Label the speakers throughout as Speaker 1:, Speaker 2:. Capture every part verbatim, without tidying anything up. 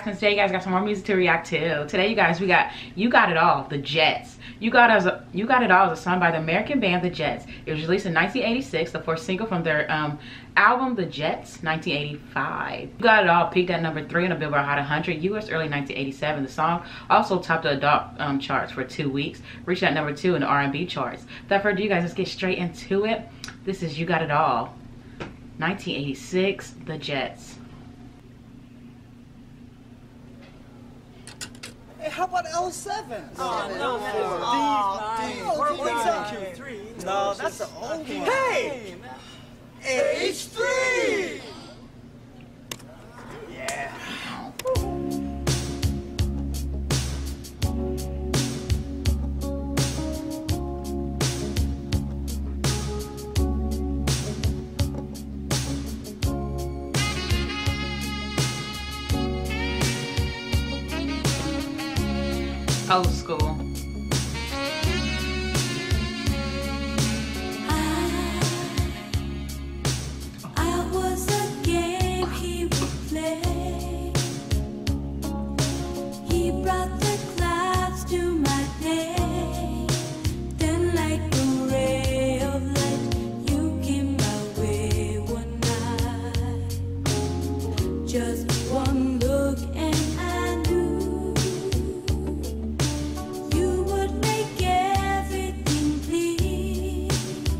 Speaker 1: and today you guys got some more music to react to. Today you guys, we got You Got It All, The Jets. You Got, as a, you Got It All is a song by the American band The Jets. It was released in nineteen eighty-six, the fourth single from their um, album The Jets, nineteen eighty-five. You Got It All peaked at number three on the Billboard Hot one hundred U S early nineteen eighty-seven. The song also topped the adult um, charts for two weeks, reaching at number two in the R and B charts. Without further ado, you guys, let's get straight into it. This is You Got It All, nineteen eighty-six, The Jets.
Speaker 2: Hey, how about L seven?
Speaker 3: Oh, no,
Speaker 2: no,
Speaker 3: three.
Speaker 2: No, that's the old one.
Speaker 3: Hey!
Speaker 2: H three!
Speaker 3: Yeah.
Speaker 1: Old school.
Speaker 4: Just one look and I knew you would make everything clear,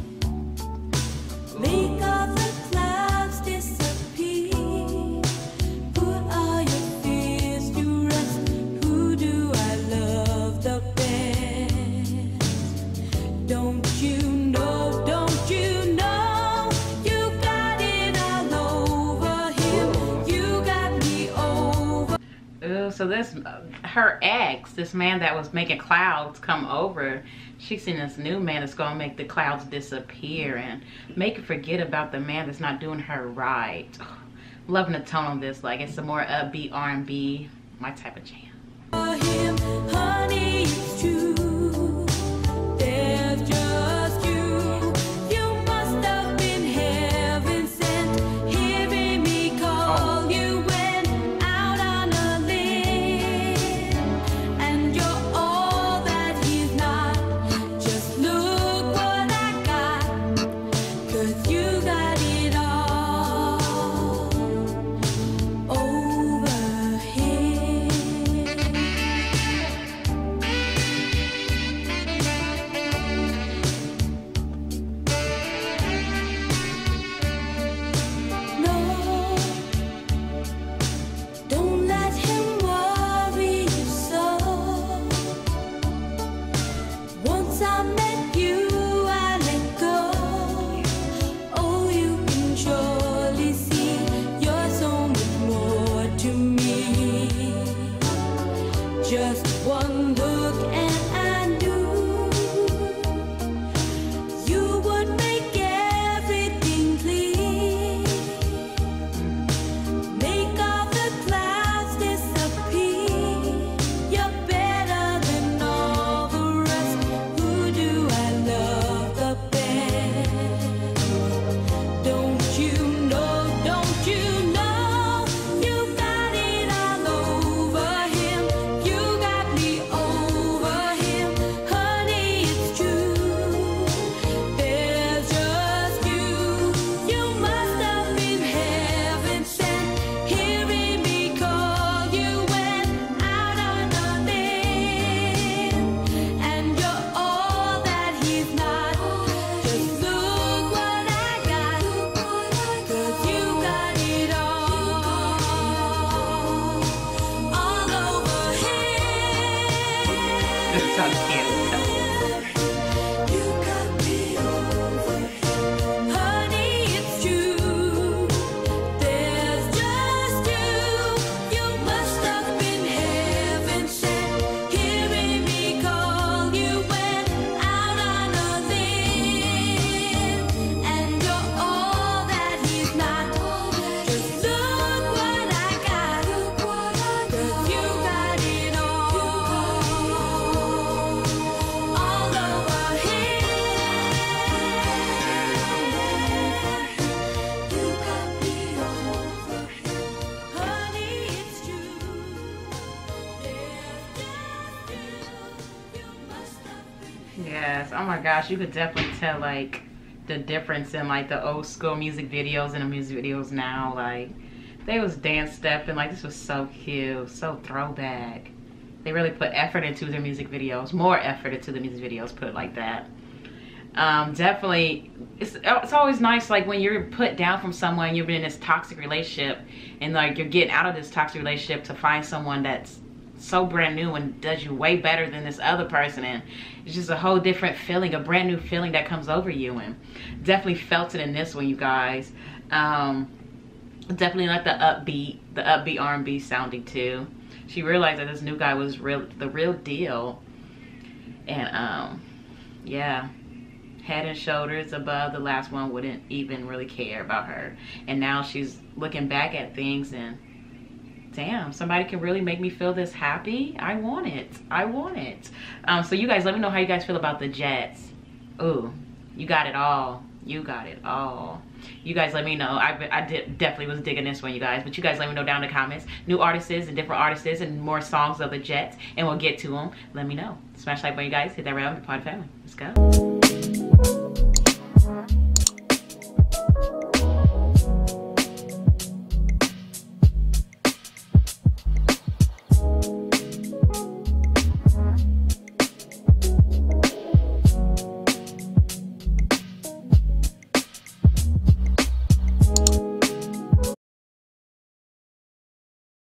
Speaker 4: make all the clouds disappear, put all your fears to rest. Who do I love the best? Don't you know, don't you know?
Speaker 1: So this, her ex, this man that was making clouds come over, she's seen this new man that's gonna make the clouds disappear and make her forget about the man that's not doing her right. Loving the tone on this, like it's a more upbeat R and B, my type of jam.
Speaker 4: For him, honey, it's true. There's just you. You must have been heaven sent, hearing me call oh. you. Just one look and I knew you would make everything clear, make all the clouds disappear. You're better than all the rest. Who do I love the best? Don't you know, don't you know?
Speaker 1: This sounds cute. Yes. Oh my gosh, you could definitely tell like the difference in like the old school music videos and the music videos now. Like they was dance stepping. Like this was so cute, so throwback. They really put effort into their music videos, more effort into the music videos, put it like that. Um, definitely, it's, it's always nice like when you're put down from someone, you've been in this toxic relationship and like you're getting out of this toxic relationship to find someone that's so brand new and does you way better than this other person, and it's just a whole different feeling, a brand new feeling that comes over you, and definitely felt it in this one, you guys. Um, definitely like the upbeat, the upbeat R and B sounding too. She realized that this new guy was real, the real deal, and um, yeah, head and shoulders above the last one, wouldn't even really care about her, and now she's looking back at things and damn, somebody can really make me feel this happy. I want it. I want it. Um, so you guys, let me know how you guys feel about the Jets. Ooh, you got it all. You got it all. You guys let me know. I, I did, definitely was digging this one, you guys. But you guys let me know down in the comments. New artists and different artists and more songs of the Jets. And we'll get to them. Let me know. Smash like button, you guys. Hit that round. Pod family. Let's go.